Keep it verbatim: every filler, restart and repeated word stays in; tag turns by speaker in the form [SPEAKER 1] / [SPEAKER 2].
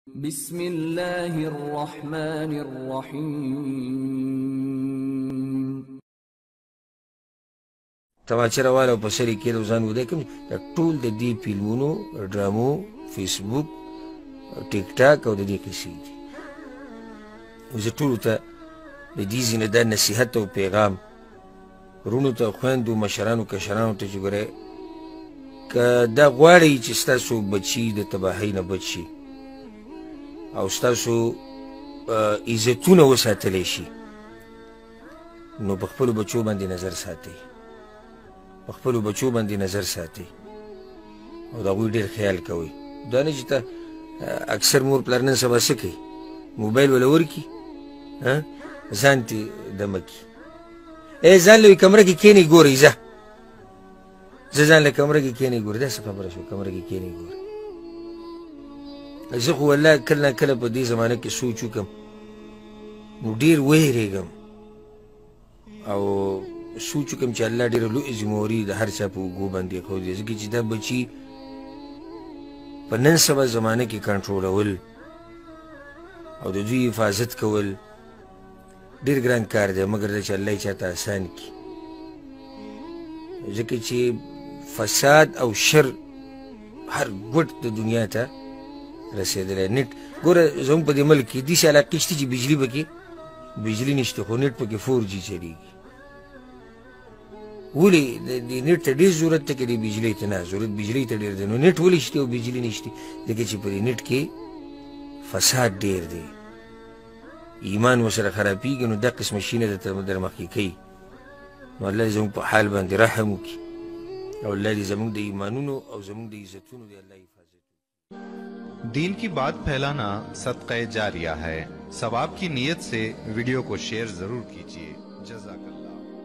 [SPEAKER 1] بسم الله الرحمن الرحيم.
[SPEAKER 2] تماچه راواله په سری کې د ځان وده کوم ټول د دې فلمونو ډرامو فیسبوک ټیک ټاک او د دې کیسې دي. زه ټولو ته د دې ځینې د نصیحت او پیغام ورونو ته خویندو مشرانو کشرانو ته چې ګورئ که دا غواړئ چې ستاسو بچي د تباهۍ نه بچ شي او ستاسو عزتونه وساتلی شي نو په خپلو بچو باندې نظر ساتئ په خپلو بچو باندې نظر ساتئ او د هغوی ډېر خیال کوئ. دا نه چې ته اکثر مور پلار نن سبا څه کوي موبایل وله ورکړي ځان تې دمه کړي ای ځان له کمره کې کښېنئ ګورئ ځه زه ځان له کمره کې کښېنئ ګورئ دا څه خبره شوه کمره کې کښېنئ ګورئ. زه خو والله کله نه کله په دې زمانه کې سوچ وکړم نو ډېر ویرېږم او سوچ وکړم چې الله ډېره لویه ذمهواري د هر چا په اوږو باندې ایښودې ځکه چې دا بچي په نن سبا زمانه کې کنټرولول او د دوی حفاظت کول ډېر ګران کار دی مګر دا چې الله یې چاته اسان کړي ځکه چې فساد او شر هر ګوټ د دنیا ته رسېدلی. نېټ ګوره زموږ په دې ملک کې داسې علاقې شته چې بجلي پکې بجلي نشته خو نېټ پکې فور جي چلېږي. ولې د نېټ ته ډېر ضرورت دی که د بجلۍ ته نه ضرورت بجلۍ ته ډېر دی نو نېټ ولې شته او بجلي نشته ځکه چې په دې نېټ کې فساد ډېر دی ایمان ورسره خرابېږي نو دا قسمه شي نه درته در مخکې کوي نو الله دې زموږ په حال باندې رحم وکړي او الله دې زموږ د ایمانونو او زموږ د عزتونو دې الله حفاظت.
[SPEAKER 3] दीन की बात फैलाना सदक़े जारिया है। सवाब की नीयत से वीडियो को शेयर जरूर कीजिए। जज़ाकल्लाह।